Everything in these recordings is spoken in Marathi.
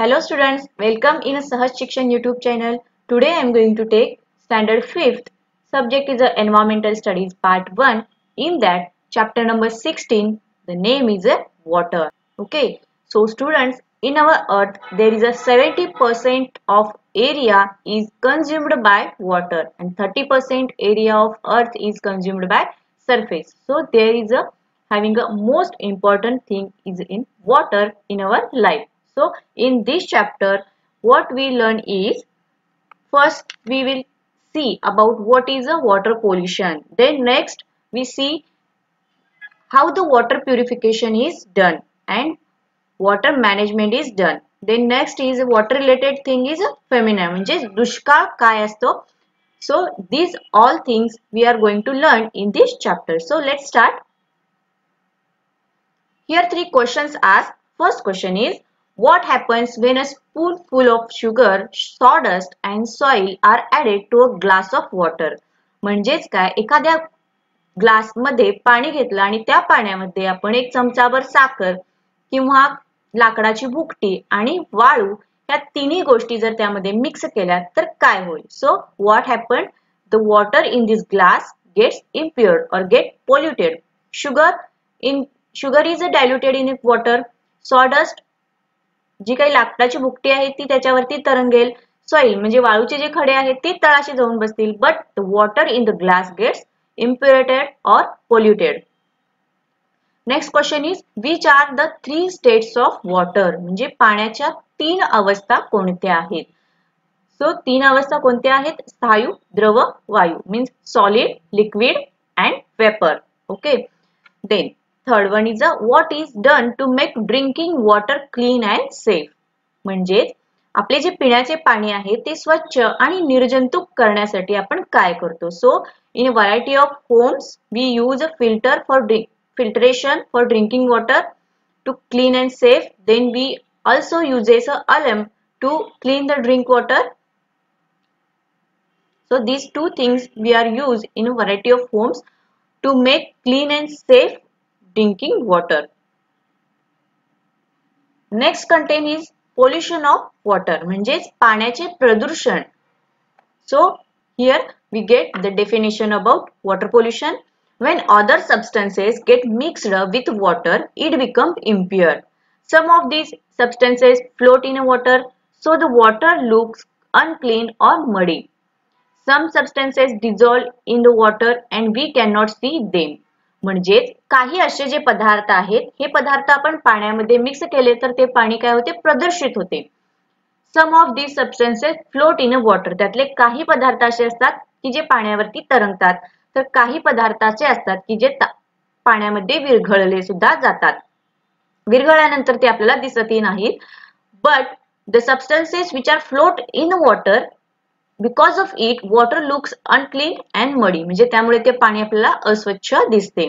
Hello students, welcome in a Sahaj Shikshan YouTube channel. Today I am going to take standard 5th. Subject is Environmental Studies Part 1. In that chapter number 16, the name is water. Okay, so students, in our earth there is a 70% of area is consumed by water and 30% area of earth is consumed by surface. So there is a having a most important thing is in water in our life. So in this chapter what we learn is, first we will see about what is a water pollution. Then next we see how the water purification is done and water management is done. Then next is water related thing is femina म्हणजे दुष्काळ काय असतो. So these all things we are going to learn in this chapter. So let's start. Here three questions asked. First question is, what happens when a spoonful of sugar, sawdust and soil are added to a glass of water? म्हणजेच काय, एखाद्या ग्लास मध्ये पाणी घेतलं आणि त्या पाण्यामध्ये आपण एक चमचाभर साखर किंवा लाकडाची भुकटी आणि वाळू या तिन्ही गोष्टी जर त्यामध्ये मिक्स केल्या तर काय होईल? So what happen? The water in this glass gets impured or get polluted. Sugar is diluted in water. Sawdust जी काही लाकडाची भुकटी आहे ती त्याच्यावरती तरंगेल. सॉइल म्हणजे वाळूचे जे खडे आहेत ते तळाशी जाऊन बसतील. But the water in the glass gets impuritated or polluted. Next question is, which are the three states of water? म्हणजे पाण्याच्या तीन अवस्था कोणत्या आहेत? सो तीन अवस्था कोणत्या आहेत? स्थायू, द्रव, वायू. Means solid, liquid and vapor. Okay. Then third one is what is done to make drinking water clean and safe? म्हणजे आपले जे पिण्याचे पाणी आहे ते स्वच्छ आणि निर्जंतुक करण्यासाठी आपण काय करतो? So in a variety of homes we use a filtration for drinking water to clean and safe. Then we also uses a alarm to clean the drink water. So these two things we are used in a variety of homes to make clean and safe drinking water. Next content is pollution of water म्हणजेच पाण्याचे प्रदूषण. So here we get the definition about water pollution. When other substances get mixed with water, it becomes impure. Some of these substances float in water, so the water looks unclean or muddy. Some substances dissolve in the water and we cannot see them. म्हणजेच काही असे जे पदार्थ आहेत हे पदार्थ आपण पाण्यामध्ये मिक्स केले तर ते पाणी काय होते? प्रदूषित होते. Some of these substances float in water. त्यातले काही पदार्थ असे असतात की जे पाण्यावरती तरंगतात, तर काही पदार्थ असे असतात की जे पाण्यामध्ये विरघळले सुद्धा जातात. विरघळल्यानंतर ते आपल्याला दिसतही नाहीत. But the substances which are float in water, because of it water looks unclean and muddy. म्हणजे त्यामुळे ते पाणी आपल्याला अस्वच्छ दिसते.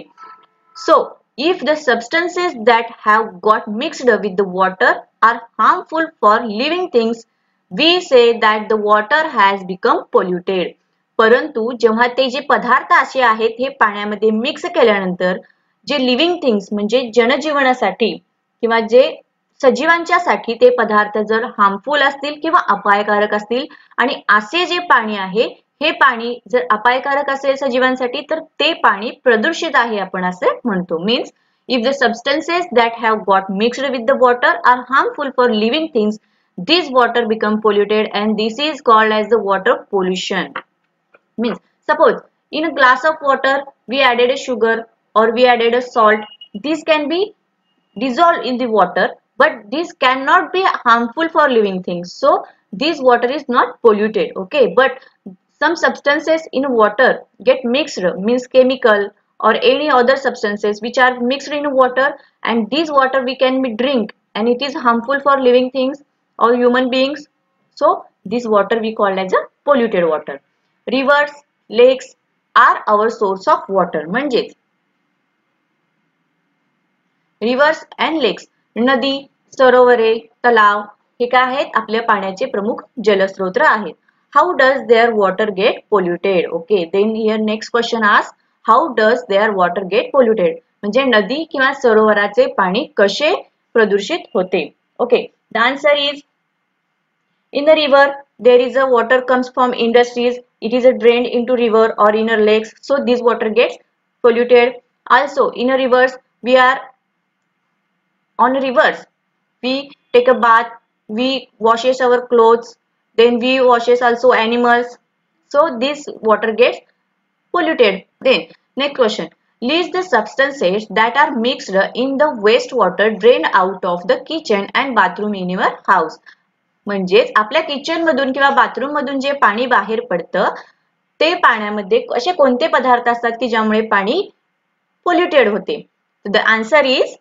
So if the substances that have got mixed with the water are harmful for living things, we say that the water has become polluted. परंतु जेव्हा ते जे पदार्थ असे आहेत हे पाण्यामध्ये मिक्स केल्यानंतर जे लिव्हिंग थिंग्स म्हणजे जनजीवनासाठी किंवा जे सजीवांच्यासाठी ते पदार्थ जर हार्मफुल असतील किंवा अपायकारक असतील आणि असे जे पाणी आहे हे पाणी जर अपायकारक असेल सजीवांसाठी तर ते पाणी प्रदूषित आहे आपण असे म्हणतो. Means if the substances that have got mixed with the water are harmful for living things, this water become polluted and this is called as the water pollution. Means suppose in a glass of water we added a sugar or we added a salt. This can be dissolved in the water, but this cannot be harmful for living things. So this water is not polluted. Okay, but some substances in water get mixed, means chemical or any other substances which are mixed in water, and this water we can be drink and it is harmful for living things or human beings. So this water we call as a polluted water. Rivers, lakes are our source of water. म्हणजेच rivers and lakes, नदी, सरोवरे, तलाव हे काय आहेत? आपल्या पाण्याचे प्रमुख जलस्रोत आहेत. How does their water get polluted? Okay, then here next question asks, how does their water get polluted? म्हणजे नदी किंवा सरोवराचे पाणी कसे प्रदूषित होते? Okay, the answer is In the river, there is a water comes from industries. It is drained into river or inner lakes. So this water gets polluted. Also, in a rivers, we are on rivers. We take a bath. We washes our clothes. Then we washes also animals. So this water gets polluted. Then next question. List the substances that are mixed in the wastewater drained out of the kitchen and bathroom in your house. म्हणजेच आपल्या किचन मधून किंवा बाथरूम मधून जे पाणी बाहेर पडतं ते पाण्यामध्ये असे कोणते पदार्थ असतात की ज्यामुळे पाणी पोल्युटेड होते. द आन्सर इज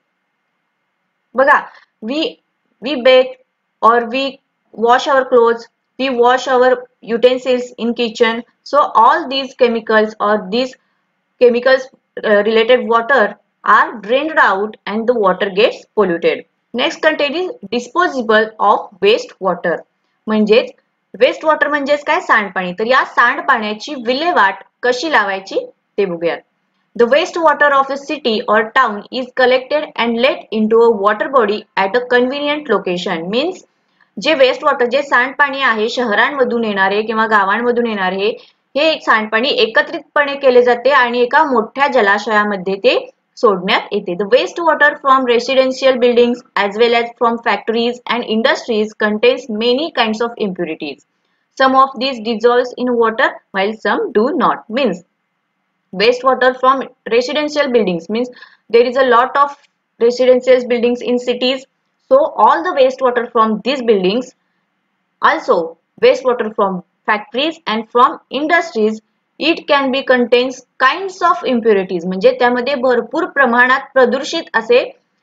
बघा we bathe or we wash our clothes, we wash our utensils in kitchen. So all these chemicals or these chemicals related water are drained out and the water gets polluted. Next content is disposable of waste water. म्हणजेच वेस्ट वॉटर म्हणजेच काय सांडपाणी. तर या सांडपाण्याची विल्हेवाट कशी लावायची ते बघूयात. The waste water of a city or town is collected and let into a water body at a convenient location. Means जे वेस्ट वॉटर जे सांडपाणी आहे शहरांमधून येणारे किंवा गावांमधून येणारे हे सांडपाणी एकत्रितपणे केले जाते आणि एका मोठ्या जलाशयामध्ये ते सोडण्यात येते. The wastewater from residential buildings as well as from factories and industries contains many kinds of impurities. Some of these dissolves in water while some do not. Means wastewater from residential buildings means there is a lot of residential buildings in cities. So all the wastewater from these buildings, also wastewater from factories and from industries, it can be contains kinds of impurities. म्हणजे त्यामध्ये भरपूर प्रमाणात प्रदूषित असे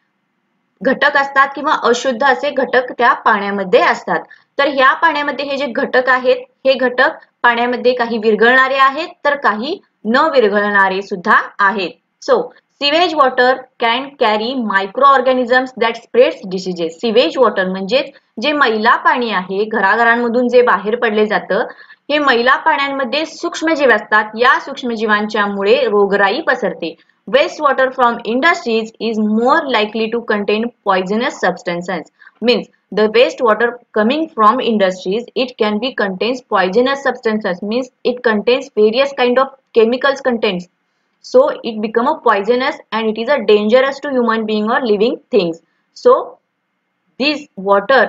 घटक असतात किंवा अशुद्ध असे घटक त्या पाण्यामध्ये असतात. तर ह्या पाण्यामध्ये हे जे घटक आहेत हे घटक पाण्यामध्ये काही विरघळणारे आहेत तर काही न विरघळणारे सुद्धा आहेत. So sewage water can carry micro organisms that spreads diseases. Sewage water म्हणजे जे मैला पाणी आहे घराघरांमधून जे बाहेर पडले जातं हे मैला पाण्यामध्ये सूक्ष्मजीव असतात. या सूक्ष्मजीवांच्यामुळे रोगराई पसरते. Waste water from industries is more likely to contain poisonous substances. Means the wastewater coming from industries, it can be contains poisonous substances. Means it contains various kind of chemicals contents. So it become a poisonous and it is a dangerous to human being or living things. So this water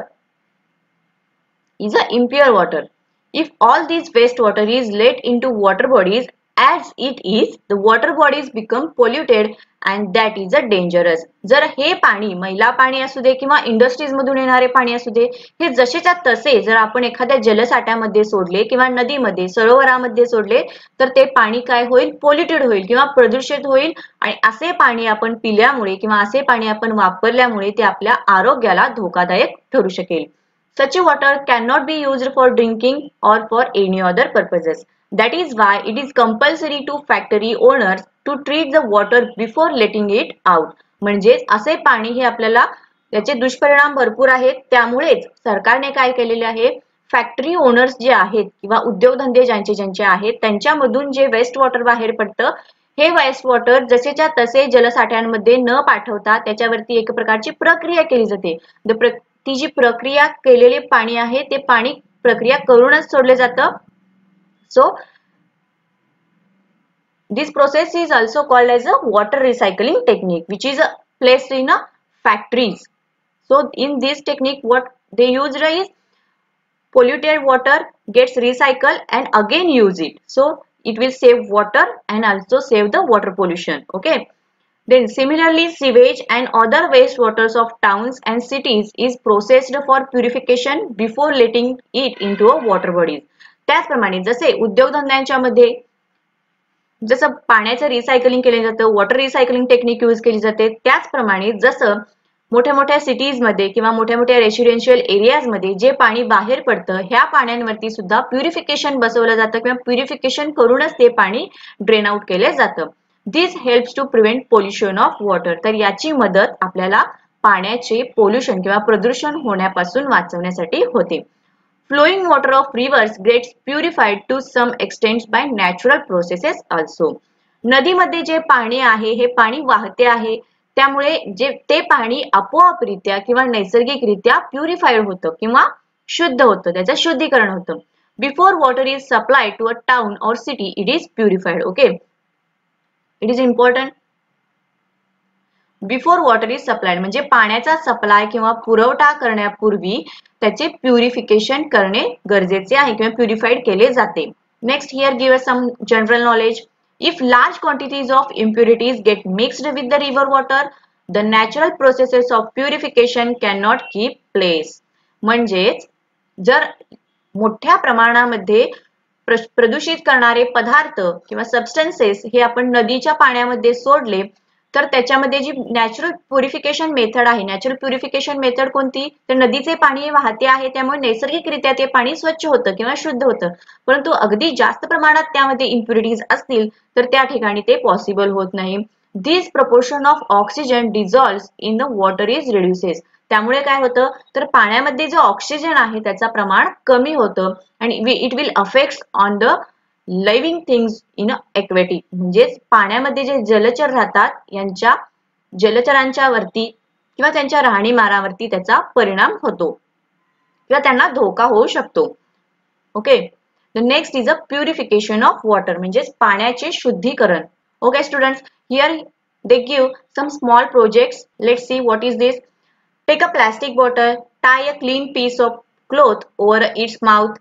is a impure water. If all this wastewater is let into water bodies as it is, the water bodies become polluted and that is a dangerous. जर हे पाणी मैला पाणी असू दे किंवा इंडस्ट्रीज मधून येणारे पाणी असू दे हे जसेच्या तसे जर आपण एखाद्या जलसाठ्यामध्ये सोडले किंवा नदीमध्ये सरोवरामध्ये सोडले तर ते पाणी काय होईल पोल्युटेड होईल किंवा प्रदूषित होईल आणि असे पाणी आपण पिल्यामुळे किंवा असे पाणी आपण वापरल्यामुळे ते आपल्या आरोग्याला धोकादायक ठरू शकेल. Such a water cannot be used for drinking or for any other purposes. That is why it is compulsory to factory owners to treat the water before letting it out. म्हणजे असे पाणी हे आपल्याला त्याचे दुष्परिणाम भरपूर आहेत. त्यामुळेच सरकारने काय केलेले आहे फॅक्टरी ओनर्स जे आहेत किंवा उद्योगधंदे ज्यांचे आहेत त्यांच्यामधून जे वेस्ट वॉटर बाहेर पडतं हे वेस्ट वॉटर जसेच्या तसे जलसाठ्यांमध्ये न पाठवता त्याच्यावरती एक प्रकारची प्रक्रिया केली जाते. ती जी प्रक्रिया केलेले पाणी आहे ते पाणी प्रक्रिया करूनच सोडले जातं. So this process is also called as a water recycling technique which is placed in a factories. So in this technique what they use is polluted water gets recycled and again use it. So it will save water and also save the water pollution. Okay. Then similarly sewage and other wastewaters of towns and cities is processed for purification before letting it into a water bodies. त्याचप्रमाणे जसे उद्योगधंद्यांच्या मध्ये जसं पाण्याचं रिसायकलिंग केलं जातं वॉटर रिसायकलिंग टेक्निक यूज केली जाते त्याचप्रमाणे जसं मोठ्या मोठ्या सिटीज मध्ये किंवा मोठ्या मोठ्या रेसिडेन्शियल एरियाज मध्ये जे पाणी बाहेर पडतं ह्या पाण्यांवरती सुद्धा प्युरिफिकेशन बसवलं जातं किंवा प्युरिफिकेशन करूनच ते पाणी ड्रेन आउट केले जातं. This helps to prevent pollution of water. तर याची मदत आपल्याला पाण्याचे पोल्युशन किंवा प्रदूषण होण्यापासून वाचवण्यासाठी होते. Flowing water of rivers gets purified to some extent by natural processes also. नदीमध्ये जे पाणी आहे हे पाणी वाहते आहे त्यामुळे जे ते पाणी आपोआपरित्या किंवा नैसर्गिकरित्या प्युरिफाईड होतं किंवा शुद्ध होतं, त्याचं शुद्धीकरण होतं. Before water is supplied to a town or city it is purified. Okay, it is important. Before water is supplied म्हणजे पाण्याचा सप्लाय किंवा पुरवठा करण्यापूर्वी त्याचे प्युरिफिकेशन करणे गरजेचे आहे किंवा प्युरिफाइड केले जाते. Next here give us some general knowledge. If large quantities of impurities get mixed with the river water, the natural processes of purification cannot keep place. म्हणजेच जर मोठ्या प्रमाणामध्ये प्रदूषित करणारे पदार्थ किंवा सबस्टन्सेस हे आपण नदीच्या पाण्यामध्ये सोडले तर त्याच्यामध्ये जी नॅचरल प्युरिफिकेशन मेथड आहे, नॅचरल प्युरिफिकेशन मेथड कोणती, तर नदीचे पाणी वाहते आहे त्यामुळे नैसर्गिकरित्या ते पाणी स्वच्छ होतं किंवा शुद्ध होतं. परंतु अगदी जास्त प्रमाणात त्यामध्ये इम्प्युरिटीज असतील तर त्या ठिकाणी ते पॉसिबल होत नाही. This proportion of oxygen dissolve in the water is reduces. त्यामुळे काय होतं तर पाण्यामध्ये जो ऑक्सिजन आहे त्याचं प्रमाण कमी होतं आणि it will affect on the living things in aquatic. म्हणजेच पाण्यामध्ये जे जलचर राहतात यांच्या जलचरांच्या वरती किंवा त्यांच्या राहणीमानावरती त्याचा परिणाम होतो किंवा त्यांना धोका होऊ शकतो. Okay, the next is a purification of water म्हणजेच पाण्याचे शुद्धीकरण. Okay students, here they give some small projects. Let's see what is this. Take a plastic bottle, tie a clean piece of cloth over its mouth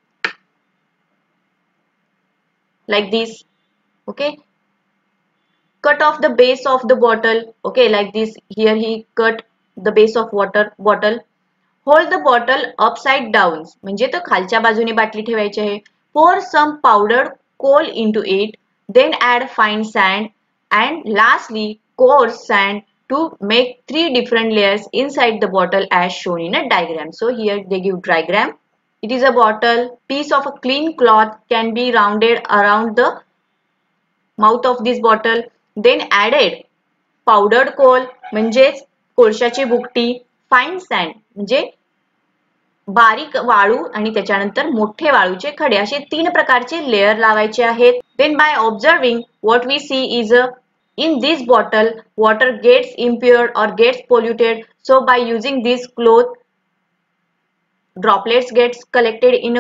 like this. Okay, cut off the base of the bottle. Okay, like this. Here he cut the base of water bottle. Hold the bottle upside down म्हणजे तो खालच्या बाजूने बाटली ठेवायची आहे. Pour some powdered coal into it, then add fine sand and lastly coarse sand to make 3 different layers inside the bottle as shown in a diagram. So here they give diagram. It is a bottle. Piece of a clean cloth can be rounded around the mouth of this bottle. Then added powdered coal म्हणजेच कोळशाची भुकटी, fine sand म्हणजे बारीक वाळू आणि त्याच्यानंतर मोठे वाळूचे खडे असे 3 प्रकारचे लेयर लावायचे आहेत. Then by observing what we see is in this bottle water gets impure or gets polluted. So by using this cloth droplets gets collected in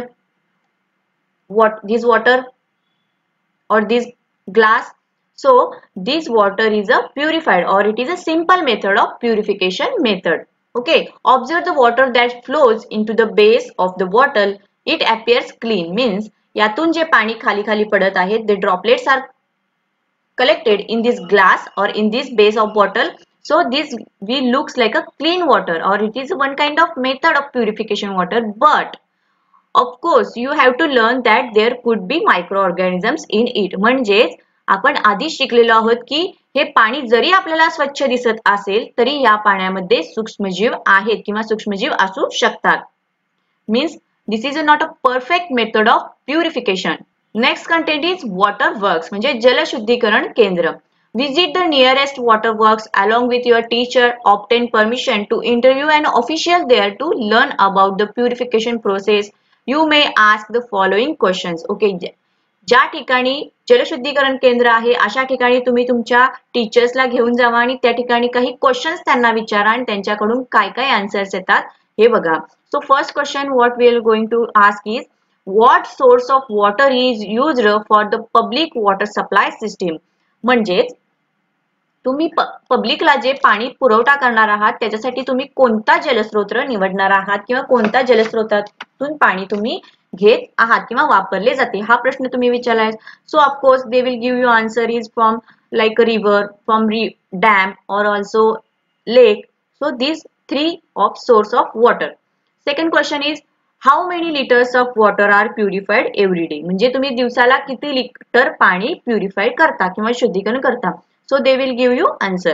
this water or this glass. So this water is a purified or it is a simple method of purification method. Okay, observe the water that flows into the base of the bottle. It appears clean means यातून जे पाणी खाली खाली पडत आहे the droplets are collected in this glass or in this base of bottle. So this will looks like a clean water or it is one kind of method of purification water. But of course you have to learn that there could be microorganisms in it. म्हणजेच आपण आधी शिकलेलो आहोत की हे पाणी जरी आपल्याला स्वच्छ दिसत असेल तरी या पाण्यामध्ये सूक्ष्मजीव आहेत किंवा सूक्ष्मजीव असू शकतात. Means this is not a perfect method of purification. Next content is water works म्हणजे जलशुद्धीकरण केंद्र. Visit the nearest water works along with your teacher. Obtain permission to interview an official there to learn about the purification process. You may ask the following questions. Okay, ज्या ठिकाणी जलशुद्धीकरण केंद्र आहे अशा ठिकाणी तुम्ही तुमच्या टीचर्सला घेऊन जावा आणि त्या ठिकाणी काही क्वेश्चन्स त्यांना विचारा आणि त्यांच्याकडून काय काय आन्सर्स येतात हे बघा. So first question what we are going to ask is what source of water is used for the public water supply system. म्हणजेच तुम्ही पब्लिकला जे पाणी पुरवठा करणार आहात त्याच्यासाठी तुम्ही कोणता जलस्रोत निवडणार आहात किंवा कोणत्या जलस्रोतातून पाणी तुम्ही घेत आहात किंवा वापरले जाते हा प्रश्न तुम्ही विचारलाय. So of course they will give you answer is from like a river, from dam or also lake. So this 3 of source of water. Second question is how many litres of water are purified every day. म्हणजे तुम्ही दिवसाला किती लिटर पाणी प्युरिफाइड करता किंवा शुद्धीकरण करता. So they will give you answer.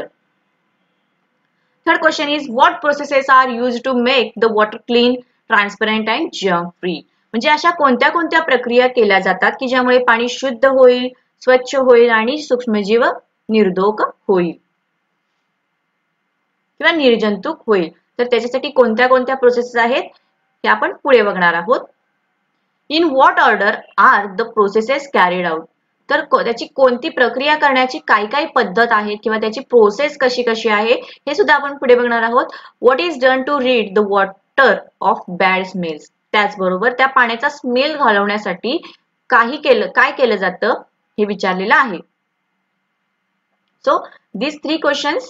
Third question is what processes are used to make the water clean, transparent and germ free. म्हणजे अशा कोणत्या कोणत्या प्रक्रिया केल्या जातात की ज्यामुळे पाणी शुद्ध होईल, स्वच्छ होईल आणि सूक्ष्मजीव निर्दोष होईल किंवा निर्जंतुक होईल. तर त्याच्यासाठी कोणत्या कोणत्या प्रोसेस आहेत हे आपण पुढे बघणार आहोत. In what order are the processes carried out. तर त्याची कोणती प्रक्रिया करण्याची काय काय पद्धत आहे किंवा त्याची प्रोसेस कशी कशी आहे हे सुद्धा आपण पुढे बघणार आहोत. What is done to rid the water water of bad smells. त्याचबरोबर त्या पाण्याचा स्मेल घालवण्यासाठी काय केलं जातं हे विचारलेलं आहे. So these 3 questions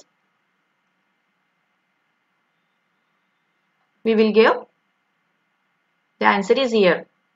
we will give. The answer is here.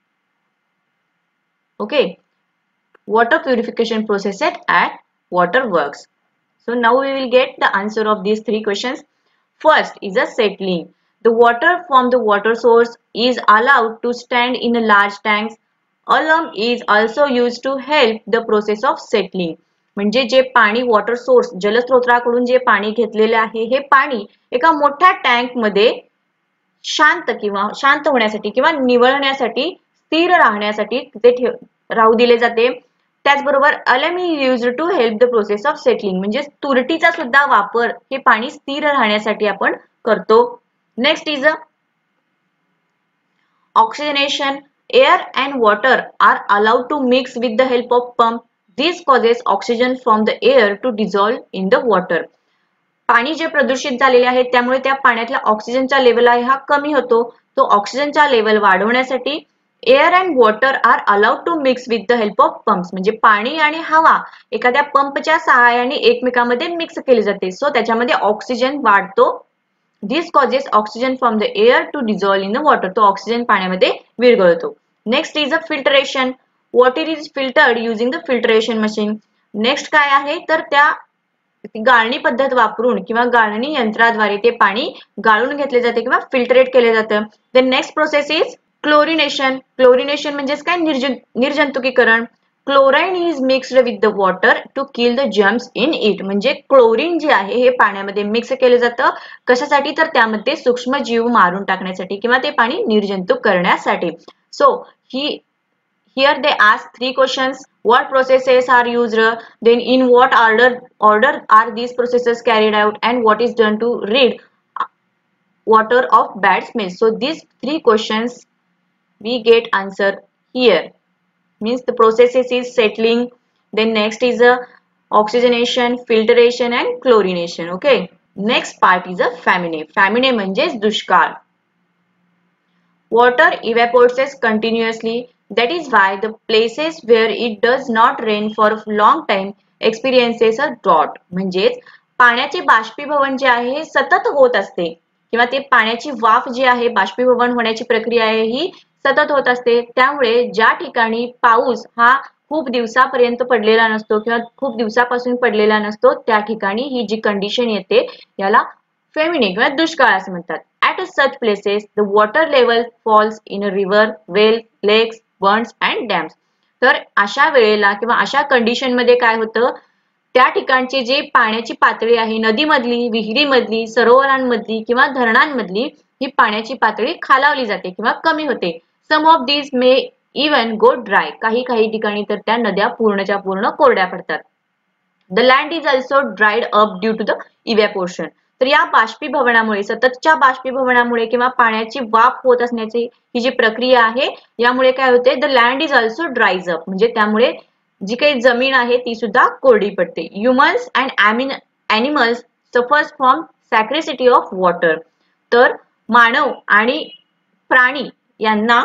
Okay. Water purification process at water works. So now we will get the answer of these 3 questions. First is a settling. The water from the water source is allowed to stand in a large tanks. Alum is also used to help the process of settling. म्हणजे जे पाणी वॉटर सोर्स जलस्रोताकडून जे पाणी घेतलेले आहे हे पाणी एका मोठ्या टँक मध्ये शांत होण्यासाठी किंवा निवळण्यासाठी स्थिर राहण्यासाठी ते राहू दिले जाते. त्याचबरोबर alum is used to help the process of settling म्हणजे तुरटीचा सुद्धा वापर हे पाणी स्थिर राहण्यासाठी आपण करतो. Next is oxygenation. Air and water are allowed to mix with the help of pump. This causes oxygen from the air to dissolve in the water. पाणी जे प्रदूषित झालेले आहे त्यामुळे त्या पाण्यातला ऑक्सिजनचा लेवल आहे हा कमी होतो. तो ऑक्सिजनचा लेवल वाढवण्यासाठी air and water are allowed to mix with the help of pumps म्हणजे पाणी आणि हवा एखाद्या पंपच्या सहाय्याने एकमेकांमध्ये मिक्स केली जाते. सो त्याच्यामध्ये ऑक्सिजन वाढतो. This causes oxygen from the air to dissolve in the water. तो ऑक्सिजन पाण्यामध्ये विरघळतो. Next is a filtration. Water is filtered using the filtration machine. Next काय आहे तर त्या गाळणी पद्धत वापरून किंवा गाळणी यंत्राद्वारे ते पाणी गाळून घेतले जाते किंवा फिल्टरेट केले जाते. The next process is chlorination. Chlorination म्हणजे काय निर्जंतुकीकरण. Chlorine is mixed with the water to kill the germs in it. म्हणजे क्लोरीन जे आहे हे पाण्यामध्ये मिक्स केलं जातं कशासाठी तर त्यामध्ये सूक्ष्म जीव मारून टाकण्यासाठी किंवा ते पाणी निर्जंतुक करण्यासाठी. So here they ask 3 questions. What processes are used, then in what order are these processes carried out, and what is done to rid water of bad smell. So these 3 questions we get answer here. Means the processes is settling, then next is oxygenation, filtration and chlorination. Okay. Next part is a famine. Famine म्हणजेच दुष्काळ. Water evaporates continuously. That is why the places where it does not rain for a long time experiences a drought. म्हणजेच पाण्याचे बाष्पीभवन जे आहे हे सतत होत असते किंवा ते पाण्याची वाफ जी आहे बाष्पीभवन होण्याची प्रक्रिया आहे ही सतत होत असते. त्यामुळे ज्या ठिकाणी पाऊस हा खूप दिवसापर्यंत पडलेला नसतो किंवा खूप दिवसापासून पडलेला नसतो त्या ठिकाणी ही जी कंडिशन येते याला फेमिने किंवा दुष्काळ असं म्हणतात. At such places, the water level falls in a river, well, lakes, ponds and dams. तर अशा वेळेला किंवा अशा कंडिशन मध्ये काय होतं त्या ठिकाणची जी पाण्याची पातळी आहे नदीमधली, विहिरीमधली, सरोवरांमधली किंवा धरणांमधली ही पाण्याची पातळी खालावली जाते किंवा कमी होते. Some of these may even go dry. काही ठिकाणी तर त्या नद्या पूर्णच्या पूर्ण कोरड्या पडतात. The land is also dried up due to the evaporation. तर या बाष्पीभवनामुळे सततच्या बाष्पीभवनामुळे किंवा पाण्याची वाफ होत असण्याची ही जी प्रक्रिया आहे यामुळे काय होते the land is also dries up म्हणजे त्यामुळे जी काही जमीन आहे ती सुद्धा कोरडी पडते. Humans and animals suffers from scarcity of water. तर मानव आणि प्राणी यांना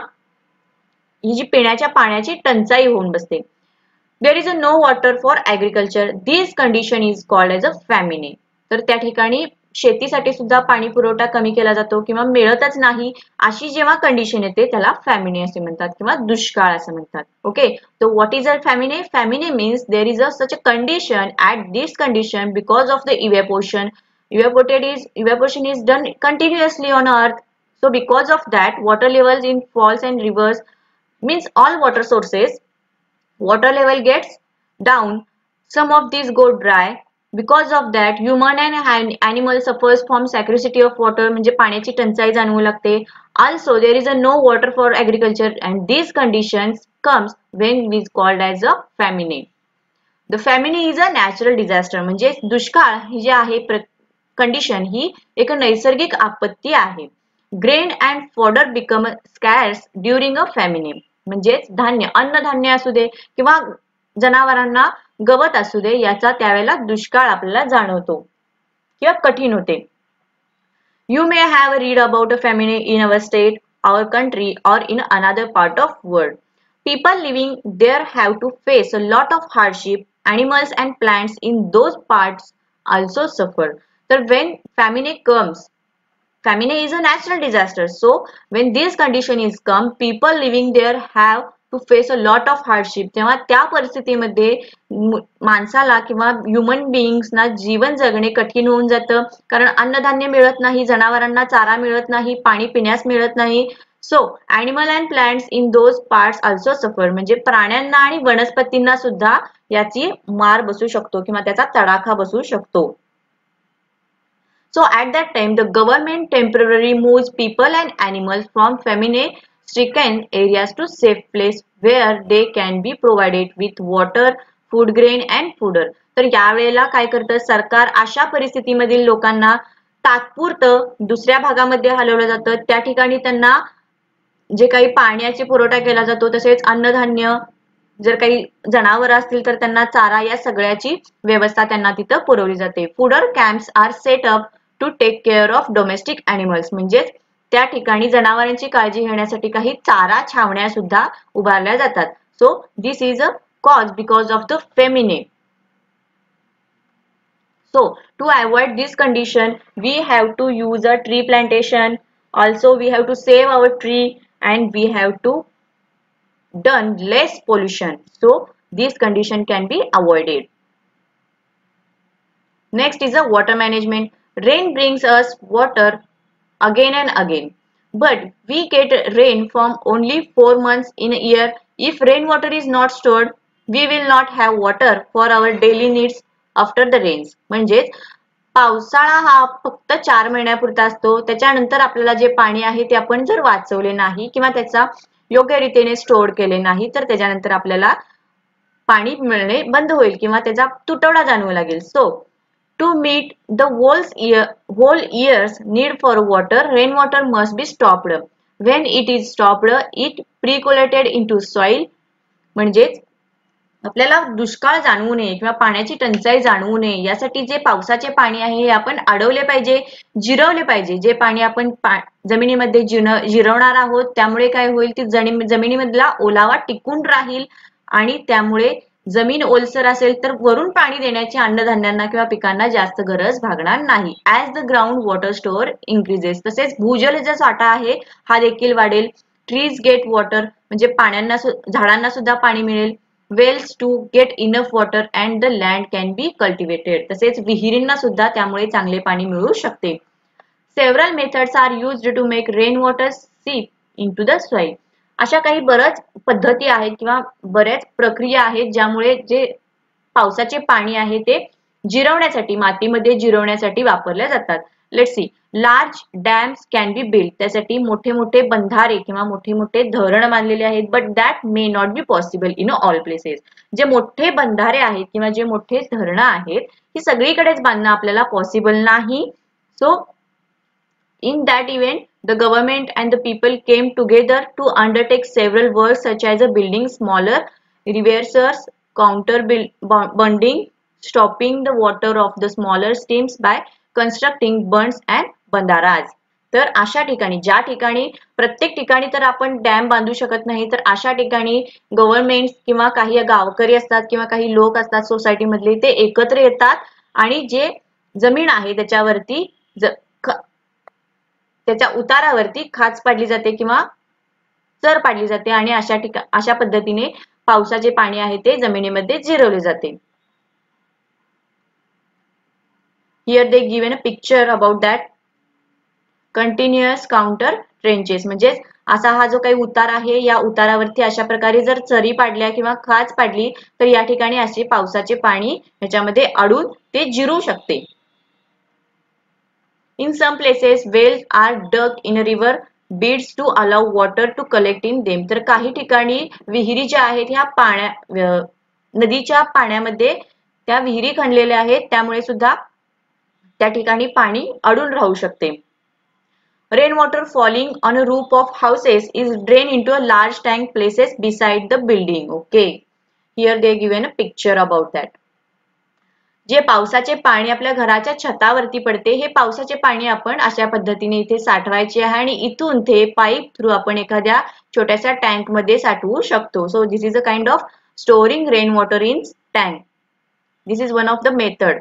ही जी पिण्याच्या पाण्याची टंचाई होऊन बसते. There is a no water for agriculture. This condition is called as a famine. तर त्या ठिकाणी शेतीसाठी सुद्धा पाणी पुरवठा कमी केला जातो किंवा मिळतच नाही अशी जेव्हा कंडिशन येते त्याला फॅमिने असे म्हणतात किंवा दुष्काळ असं म्हणतात. Okay. So what is a famine? Famine means there is such a condition. At this condition, because of the evaporation, evaporation is done continuously on earth. So because of that, water levels in falls and rivers means all water sources, water level gets down. Some of these go dry. Because of that, human and animal suffers from scarcity of water. म्हणजे पाण्याची टंचाई जाणवू लागते. Also, there is a no water for agriculture, and these conditions comes when it is called as a famine. The famine is a natural disaster. म्हणजे दुष्काळ ही जी आहे कंडिशन ही एक नैसर्गिक आपत्ती आहे. Grain and fodder become scarce during a famine. म्हणजे धान्य अन्नधान्य असू दे किंवा जनावरांना गवत असू दे याचा त्यावेळेला दुष्काळ आपल्याला जाणवतो किंवा कठीण होते. You may have read about a famine in our state, our country, or in another part of world. People living there have to face a lot of hardship. Animals and plants in those parts also suffer. So when famine comes, famine is a natural disaster. So when this condition is come, people living there have to face a lot of hardship. तेव्हा त्या परिस्थितीमध्ये माणसाला किंवा ह्युमन बिईंग्सना जीवन जगणे कठीण होऊन जातं, कारण अन्नधान्य मिळत नाही, जनावरांना चारा मिळत नाही, पाणी पिण्यास मिळत नाही. So animal and plants in those parts also suffer. म्हणजे प्राण्यांना आणि वनस्पतींना सुद्धा याची मार बसू शकतो किंवा त्याचा तडाखा बसू शकतो. So at that time, the government temporarily moves people and animals from famine-stricken areas to safe place where they can be provided with water, food grain and fodder. तर यावेळेला काय करतं सरकार, अशा परिस्थितीमधील लोकांना तात्पुरतं दुसऱ्या भागामध्ये हलवलं जातं. त्या ठिकाणी त्यांना जे काही पाण्याचे पुरवठा केला जातो, तसेच अन्नधान्य, जर काही जनावर असतील तर त्यांना चारा, या सगळ्याची व्यवस्था त्यांना तिथं पुरवली जाते. Fodder camps are set up to take care of domestic animals. म्हणजेच त्या ठिकाणी जनावरांची काळजी घेण्यासाठी काही चारा छावण्या सुद्धा उभारल्या जातात. So this is a cause because of the famine. So to avoid this condition, we have to use a tree plantation. Also we have to save our tree and we have to done less pollution. So this condition can be avoided. Next is a water management. Rain brings us water again and again. But we get rain from only 4 months in a year. If rainwater is not stored, we will not have water for our daily needs after the rains. म्हणजे पावसाळा हा फक्त 4 महिन्यापुरता असतो. त्याच्यानंतर आपल्याला जे पाणी आहे ते आपण जर वाचवले नाही किंवा त्याचा योग्य रीतीने स्टोअर केले नाही, तर त्याच्यानंतर आपल्याला पाणी मिळणे बंद होईल किंवा त्याचा तुटवडा जाणवू लागेल. So to meet the whole year's need for water, rainwater must be stopped. When it is stopped, it percolated into soil. म्हणजेच आपल्याला दुष्काळ जाणवू नये किंवा पाण्याची टंचाई जाणवू नये यासाठी जे पावसाचे पाणी आहे हे आपण अडवले पाहिजे, जिरवले पाहिजे. जे पाणी आपण जमिनीमध्ये जिरवणार आहोत त्यामुळे काय होईल, ती जमिनीमधला ओलावा टिकून राहील आणि त्यामुळे जमीन ओलसर असेल तर वरून पाणी देण्याची अन्नधान्यांना किंवा पिकांना जास्त गरज भागणार नाही. As the ground water store increases. तसेच भूजल जो साठा आहे हा देखील वाढेल. ट्रीज गेट वॉटर म्हणजे पाण्यांना, झाडांना सुद्धा पाणी मिळेल. Wells to get enough water and the land can be cultivated. तसेच विहिरींना सुद्धा त्यामुळे चांगले पाणी मिळू शकते. Several methods are used to make rain water seep into the soil. अशा काही बऱ्याच पद्धती आहेत किंवा बऱ्याच प्रक्रिया आहेत ज्यामुळे जे पावसाचे पाणी आहे ते जिरवण्यासाठी, मातीमध्ये जिरवण्यासाठी वापरल्या जातात. Let's see. Large dams can be build. त्यासाठी मोठे मोठे बंधारे किंवा मोठे मोठे धरण बांधलेले आहेत. But that may not be possible in all places. जे मोठे बंधारे आहेत किंवा जे मोठे धरणं आहेत ही सगळीकडेच बांधणं आपल्याला पॉसिबल नाही. So in that event, the government and the people came together to undertake several works such as building smaller reversers, counter-bunding, stopping the water of the smaller streams by constructing bunds and bandaras. तर अशा ठिकाणी, ज्या ठिकाणी प्रत्येक ठिकाणी तर आपण डॅम बांधू शकत नाही, तर अशा ठिकाणी गव्हर्नमेंट किंवा काही गावकरी असतात किंवा काही लोक असतात सोसायटी मधले, ते एकत्र येतात आणि जे जमीन आहे त्याच्यावरती त्याच्या उतारावरती खाच पाडली जाते किंवा चर पाडली जाते आणि अशा पद्धतीने पावसाचे पाणी आहे ते जमिनीमध्ये जिरवले जाते. Here they given a picture about that continuous counter trenches. म्हणजे असा हा जो काही उतार आहे या उतारावरती अशा प्रकारे जर चरी पाडल्या किंवा खाच पाडली तर या ठिकाणी असे पावसाचे पाणी ह्याच्यामध्ये अडून ते जिरू शकते. In some places, wells are dug in a river beds to allow water to collect in them. तर काही ठिकाणी विहिरी ज्या आहेत ह्या नदीच्या पाण्यामध्ये त्या विहिरी खणलेल्या आहेत, त्यामुळे सुद्धा त्या ठिकाणी पाणी अडून राहू शकते. Rainwater falling on a roof of houses is drained into a large tank places beside the building. Okay, here they given a picture about that. जे पावसाचे पाणी आपल्या घराच्या छतावरती पडते, हे पावसाचे पाणी आपण अशा पद्धतीने इथे साठवायचे आहे आणि इथून ते पाईप थ्रू आपण एखाद्या छोट्याशा टँक मध्ये साठवू शकतो. So this is a kind of storing rain water in tank. This is one of the method.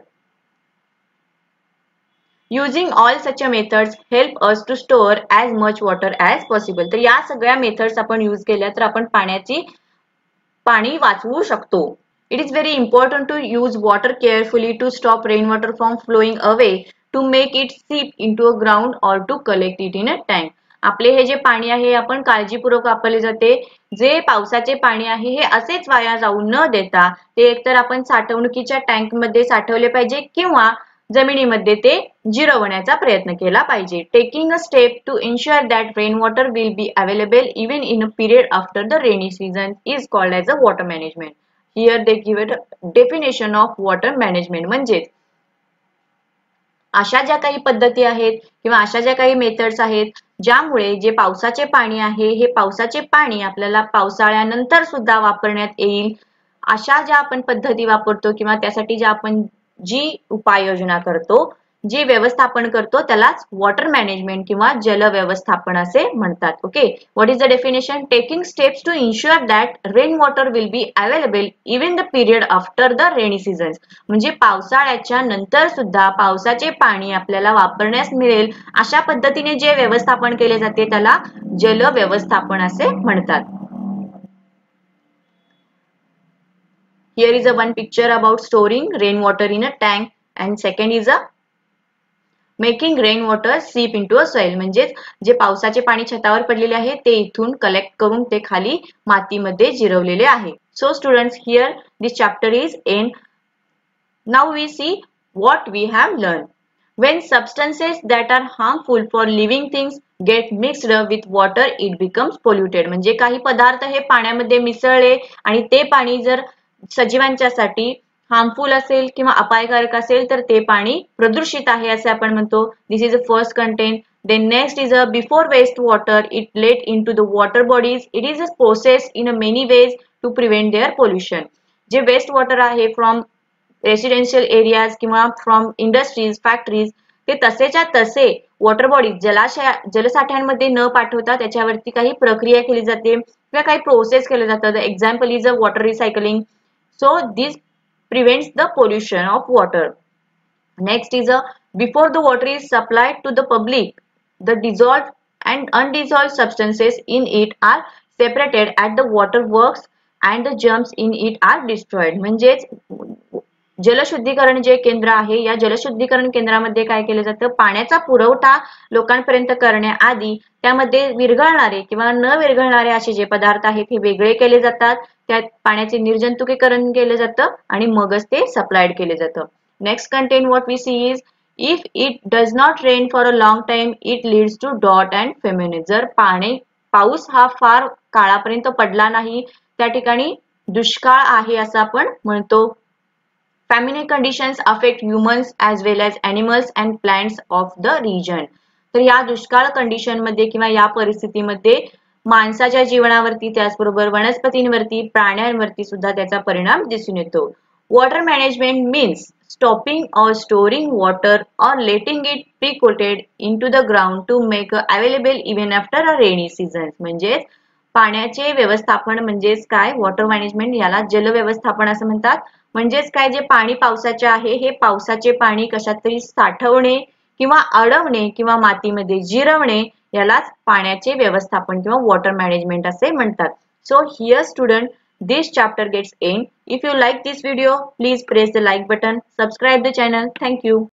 Using all such methods help us to store as much water as possible. तर या सगळ्या मेथड्स आपण यूज केल्या तर आपण पाणी वाचवू शकतो. It is very important to use water carefully to stop rainwater from flowing away, to make it seep into a ground or to collect it in a tank. आपले हे जे पाणी आहे आपण काळजीपूर्वक वापरले जाते. जे पावसाचे पाणी आहे हे असेच वाया जाऊ न देता ते एकतर आपण साठवणुकीच्या टँक मध्ये साठवले पाहिजे किंवा जमिनीमध्ये ते जिरवण्याचा प्रयत्न केला पाहिजे. Taking a step to ensure that rain water will be available even in a period after the rainy season is called as a water management. Here they give a definition of water management. म्हणजे अशा ज्या काही पद्धती आहेत किंवा अशा ज्या काही मेथड्स आहेत ज्यामुळे जे पावसाचे पाणी आहे हे पावसाचे पाणी आपल्याला पावसाळ्यानंतर सुद्धा वापरण्यात येईल, अशा ज्या आपण पद्धती वापरतो किंवा त्यासाठी ज्या आपण जी उपाययोजना करतो, जी व्यवस्थापन करतो त्यालाच वॉटर मॅनेजमेंट किंवा जल व्यवस्थापन असे म्हणतात. Okay, what is the definition? Taking steps to ensure that rain water will be available even the period after the rainy season. म्हणजे पावसाळ्याच्या नंतर सुद्धा पावसाचे पाणी आपल्याला वापरण्यास मिळेल अशा पद्धतीने जे व्यवस्थापन केले जाते त्याला जल व्यवस्थापन असे म्हणतात. Here is a one picture about storing rainwater in a tank and second is a making rainwater seep into a soil. म्हणजे जे पावसाचे पाणी छतावर पडलेले आहे ते इथून कलेक्ट करून ते खाली मातीमध्ये जिरवलेले आहे. So students, here this chapter is end. Now we see what we have learned. When substances that are harmful for living things get mixed with water, it becomes polluted. म्हणजे काही पदार्थ हे पाण्यामध्ये मिसळले आणि ते पाणी जर सजीवांच्यासाठी हार्मफुल असेल किंवा अपायकारक असेल तर ते पाणी प्रदूषित आहे असे आपण म्हणतो. This is a first content. Then next is a before waste water it let into the water bodies. It is a process in a many ways to prevent their pollution. जे वेस्ट वॉटर आहे फ्रॉम रेसिडेन्शियल एरियाज किंवा फ्रॉम इंडस्ट्रीज फॅक्टरीज ते तसेच्या तसे वॉटर बॉडीज जलसाठ्यांमध्ये न पाठवता त्याच्यावरती काही प्रक्रिया केली जाते किंवा काही प्रोसेस केले जातात. Example is a water recycling. So this prevents the pollution of water. Next is a before the water is supplied to the public, the dissolved and undissolved substances in it are separated at the water works and the germs in it are destroyed. म्हणजेच जलशुद्धीकरण जे केंद्र आहे या जलशुद्धीकरण केंद्रामध्ये काय केलं जातं, पाण्याचा पुरवठा लोकांपर्यंत करण्याआधी त्यामध्ये विरघळणारे किंवा न विरघळणारे असे जे पदार्थ आहेत हे वेगळे केले जातात. त्यात पाण्याचे निर्जंतुकीकरण केलं जातं आणि मगच ते सप्लाइड केले जातं. Next content what we see is if it does not rain for a long time it leads to drought and famine. जर पाऊस हा फार काळापर्यंत पडला नाही त्या ठिकाणी दुष्काळ आहे असं आपण म्हणतो. Famine conditions affect humans as well as animals and plants of the region. तर या दुष्काळ कंडिशन मध्ये किंवा या परिस्थितीमध्ये माणसाच्या जीवनावरती त्याचबरोबर वनस्पतींवरती प्राण्यांवरती सुद्धा त्याचा परिणाम दिसून येतो. Water management means stopping or storing water or letting it pre-coated into the ground to make available even after a rainy season. म्हणजेच पाण्याचे व्यवस्थापन म्हणजेच काय, वॉटर मॅनेजमेंट याला जल व्यवस्थापन असं म्हणतात. म्हणजेच काय, जे पाणी पावसाचे आहे हे पावसाचे पाणी कशात तरी साठवणे किंवा अडवणे किंवा मातीमध्ये जिरवणे यालाच पाण्याचे व्यवस्थापन किंवा वॉटर मॅनेजमेंट असे म्हणतात. So here student this chapter gets end. If you like this video, please press the like button, subscribe the channel. Thank you.